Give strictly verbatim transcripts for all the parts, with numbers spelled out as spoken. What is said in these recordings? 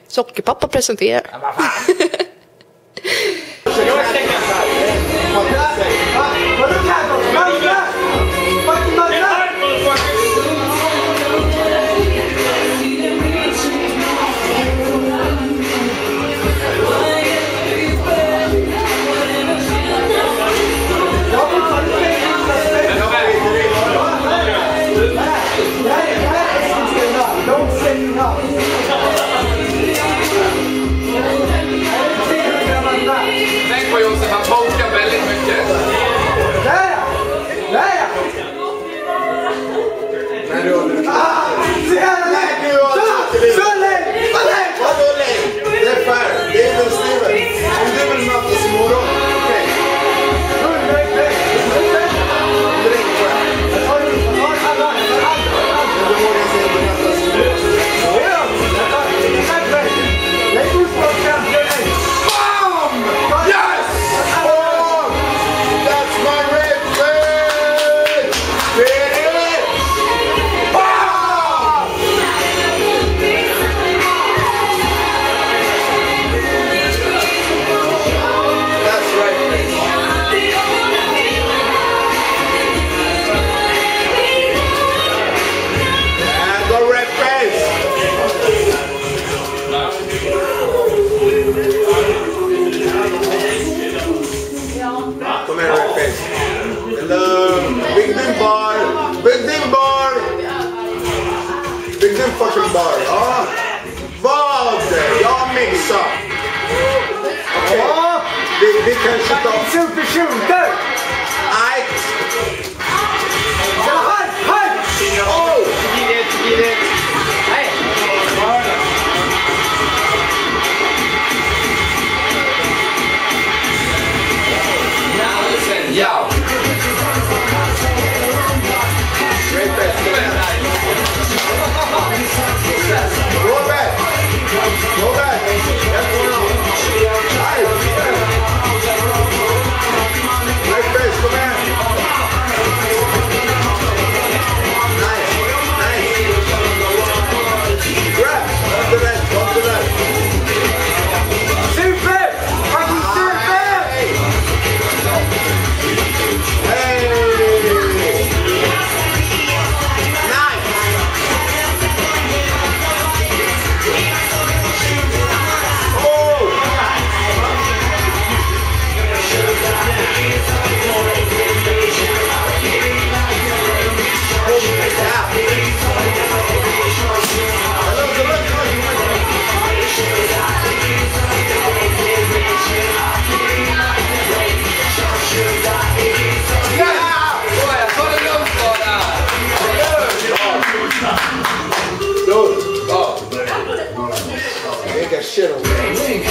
Sockerpappa presenterar. Ja, vad fan. Tänk på Josef, han tolkar väldigt mycket. Där! Där! Nej, du håller inte. Se här! Nej, du håller inte. Så länge! Vadå länge? Det är fair. Det är väl Steven. Om du vill mötas imorgon, okej. Fucking bar, ja. Vad? Jag mixar. Okej. Okay. Vi, vi kanske tar... Super shooter! Nej. Ja, hej! Hej! Oh! Ge det, ge det. Nej. Ja. Great best. Go back. Go back. That's going on. Nice. Great best. Come on. Nice. Nice. Grab. Come to that. Come to that. Super! Fucking super! Hey. Shit on me.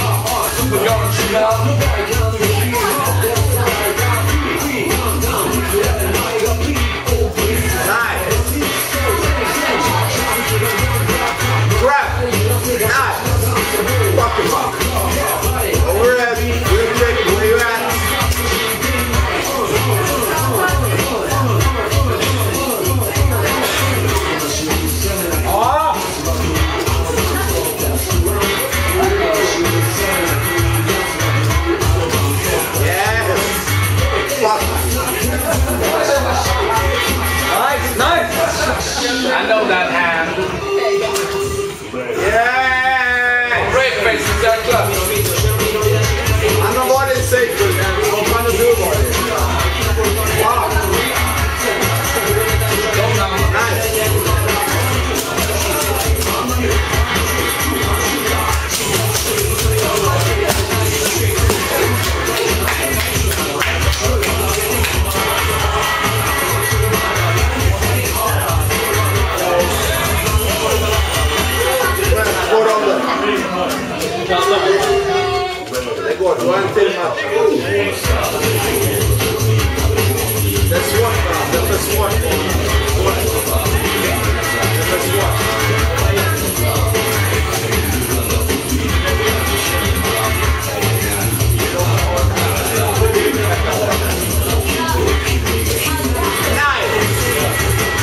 I know that hand. Yeah! Great face, exactly. I'm not what it says, man. I'm trying to do about it. Wow. Nice. Det går, det var en till match. Det är svårt för dem, det är för svårt. Det är för svårt.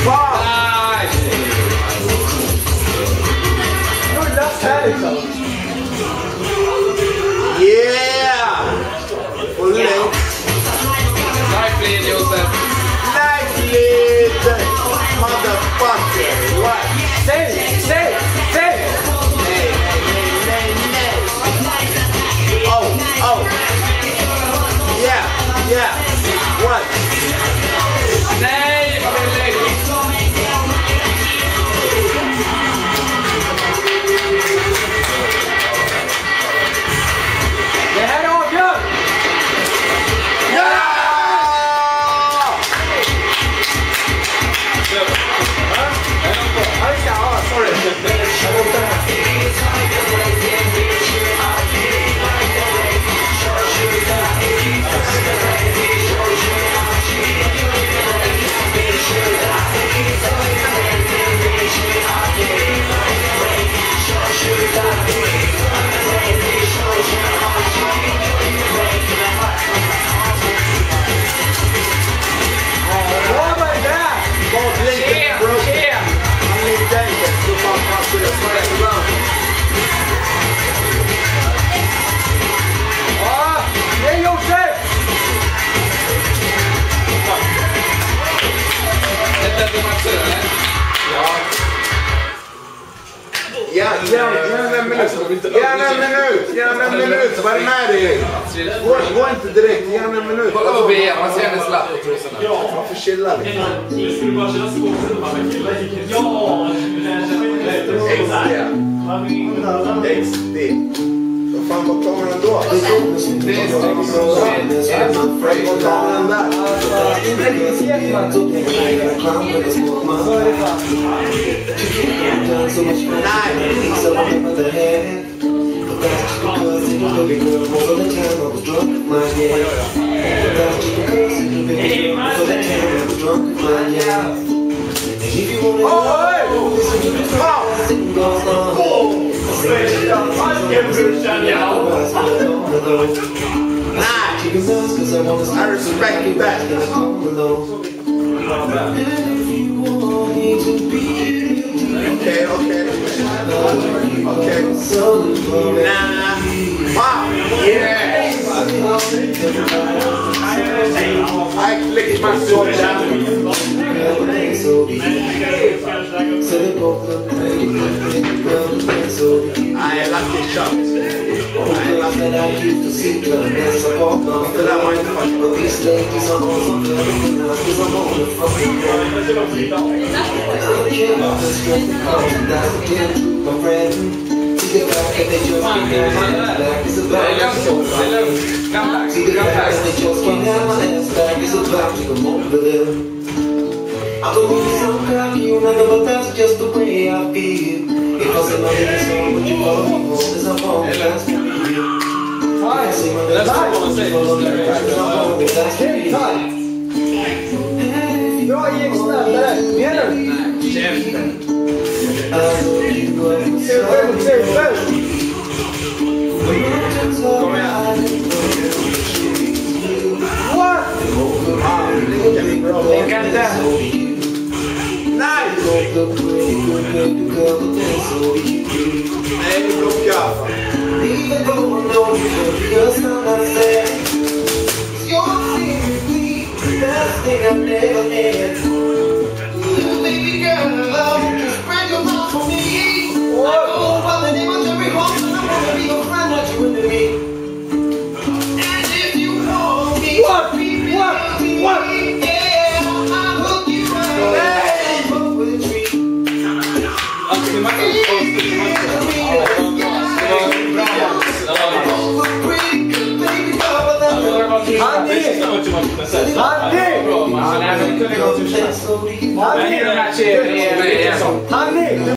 Nice! Good, that's terrible. Yeah! Full length. Knife lead, Josef. Knife lead. Motherfucker. What? Say, say, say. Nay, nay, nay, nay. Oh, oh. Yeah, yeah. What? Nej, vad vill du? Det här är avgör! Ja! Ja, sorry. Ja, ja, gärna en minut. Gärna en minut. Gärna en minut. Var med dig. Gå, gå inte direkt. Gärna en minut. Kolla på V M, man ser henne slapp på trosorna. Ja, varför chillar ni? Det skulle bara kännas svårt för de här killarna. Ja! X D. Vad fan var kameran då? Vad var kameran där? I respect that. Okay, okay. Okay. Nah. Wow. Yeah. I clicked my sword down. I like the shot. I like that one punch. I believe some kind you know, but that's just the way I feel. It wasn't my song, but you follow me home as I'm home. That's for me. I see my life. You follow me back as I'm home. That's for me. Bra gick snabbare. Mer nu. Själv, själv, själv. What? Lägg inte. Nice! Nej, lucka! What? What? What? Hanni! Hanni! Hanni!